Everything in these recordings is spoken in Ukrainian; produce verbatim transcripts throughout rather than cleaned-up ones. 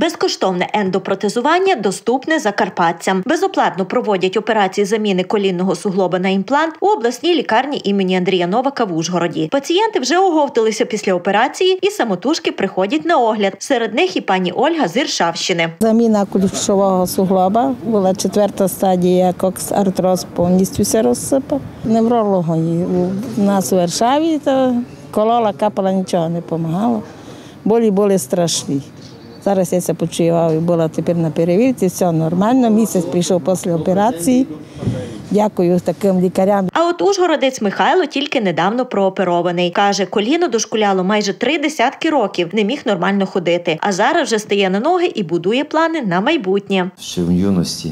Безкоштовне ендопротезування доступне закарпатцям. Безоплатно проводять операції заміни колінного суглоба на імплант у обласній лікарні імені Андрія Новака в Ужгороді. Пацієнти вже оговталися після операції і самотужки приходять на огляд. Серед них і пані Ольга з Іршавщини. Заміна кульшового суглоба, була четверта стадія кокс-артроз, повністю все розсипав. Неврологи у нас у Іршаві, то колола, капала, нічого не допомагало. Болі були страшні. Зараз я себе почуваю, була тепер на перевірці, все нормально, місяць прийшов після операції. Дякую таким лікарям. А от ужгородець Михайло тільки недавно прооперований. Каже, коліно дошкуляло майже три десятки років, не міг нормально ходити. А зараз вже стає на ноги і будує плани на майбутнє. Ще в юності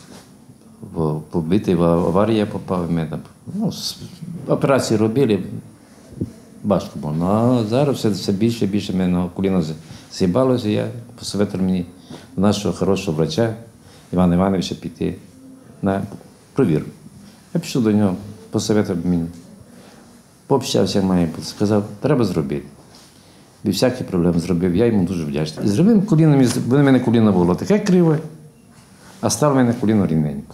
побитий, в аварію попав. Ми там, ну, операції робили, важко було. Ну, а зараз все, все більше і більше мене коліно з'їбалося. Я посоветував мені нашого хорошого врача Івана Івановича піти на провірку. Я пішов до нього, посоветував мені, пообщався, має бути, сказав, треба зробити. Без всяких проблем зробив, я йому дуже вдячний. І зробив коліно, бо в мене коліно було таке криве, а стало в мене коліно рівненько.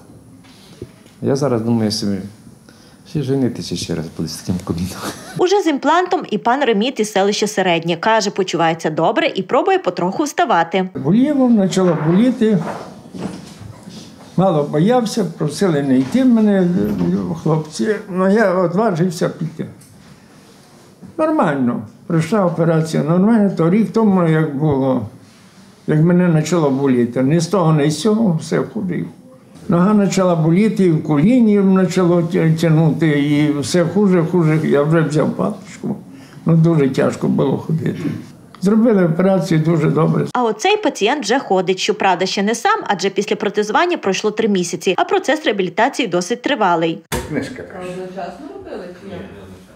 Я зараз думаю собі, ще женитися ще раз буде з таким коліном. Уже з імплантом і пан Реміт із селища Середнє. Каже, почувається добре і пробує потроху вставати. Боліло, почало боліти. Мало боявся, просили не йти в мене хлопці, але я одважився піти. Нормально. Пройшла операція нормально, то рік тому, як було, як мене почало боліти. Ні з того, ні з цього, все ходив. Нога почала боліти, і в коліні почало тягнути, і все хуже, хуже. Я вже взяв паточку. Ну, дуже тяжко було ходити. Зробили операцію дуже добре. А оцей пацієнт вже ходить. Щоправда, ще не сам, адже після протезування пройшло три місяці, а процес реабілітації досить тривалий. Книжка. Одночасно робили чи ні?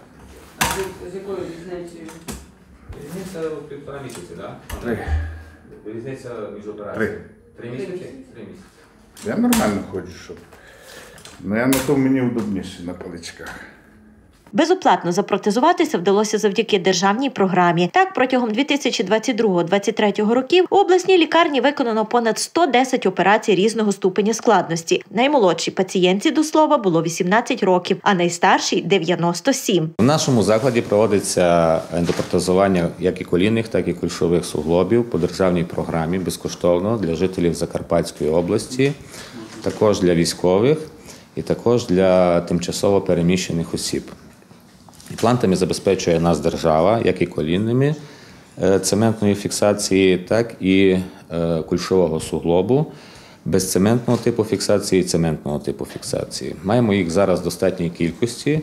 А з якою різницею? Різниця у півтора місяці, так? Три. Різниця між операціями? Три. Три місяці? Три місяці. Я нормально ходжу, щоб. Ну, я на то мені удобніше на паличках. Безоплатно запротезуватися вдалося завдяки державній програмі. Так, протягом дві тисячі двадцять другого - двадцять третього років у обласній лікарні виконано понад сто десять операцій різного ступеня складності. Наймолодшій пацієнтці, до слова, було вісімнадцять років, а найстаршій – дев'яносто сім. У нашому закладі проводиться ендопротезування як і колінних, так і кульшових суглобів по державній програмі безкоштовно для жителів Закарпатської області, також для військових і також для тимчасово переміщених осіб. Імплантами забезпечує нас держава, як і колінними цементної фіксації, так і кульшового суглобу, безцементного типу фіксації і цементного типу фіксації. Маємо їх зараз в достатній кількості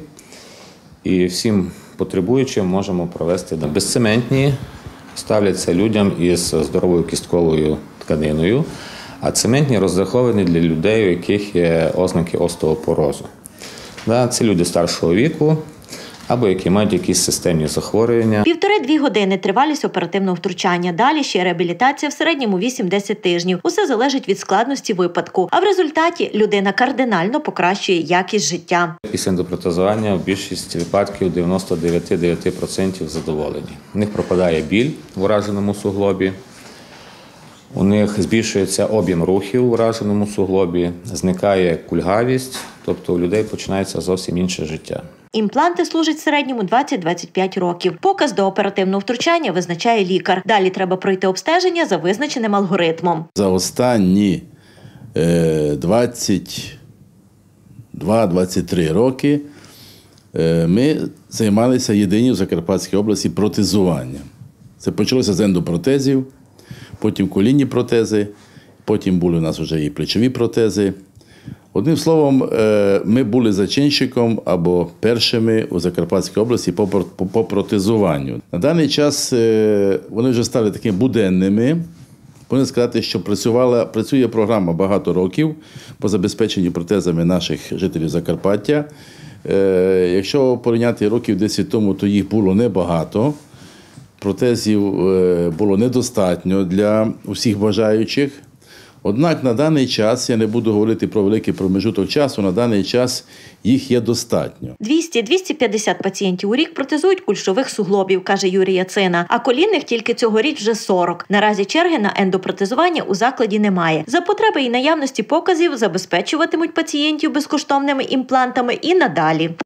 і всім потребуючим можемо провести. Безцементні ставляться людям із здоровою кістковою тканиною, а цементні розраховані для людей, у яких є ознаки остеопорозу. Це люди старшого віку, або які мають якісь системні захворювання. Півтори-дві години тривалість оперативного втручання. Далі ще реабілітація в середньому вісім-десять тижнів. Усе залежить від складності випадку. А в результаті людина кардинально покращує якість життя. Після ендопротезування в більшості випадків дев'яносто дев'ять цілих дев'ять десятих відсотка задоволені. У них пропадає біль в ураженому суглобі. У них збільшується об'єм рухів у ураженому суглобі, зникає кульгавість, тобто у людей починається зовсім інше життя. Імпланти служать в середньому двадцять - двадцять п'ять років. Показ до оперативного втручання визначає лікар. Далі треба пройти обстеження за визначеним алгоритмом. За останні двадцять два - двадцять три роки ми займалися єдині в Закарпатській області протезуванням. Це почалося з ендопротезів, потім колінні протези, потім були у нас вже і плечові протези. Одним словом, ми були зачинщиком або першими у Закарпатській області по протезуванню. На даний час вони вже стали такими буденними. Можна сказати, що працювала, працює програма багато років по забезпеченню протезами наших жителів Закарпаття. Якщо порівняти років десять тому, то їх було небагато. Протезів було недостатньо для усіх бажаючих. Однак на даний час, я не буду говорити про великий промежуток часу, на даний час їх є достатньо. двісті - двісті п'ятдесят пацієнтів у рік протезують кульшових суглобів, каже Юрій Яцина, а колінних тільки цьогоріч вже сорок. Наразі черги на ендопротезування у закладі немає. За потреби і наявності показів забезпечуватимуть пацієнтів безкоштовними імплантами і надалі.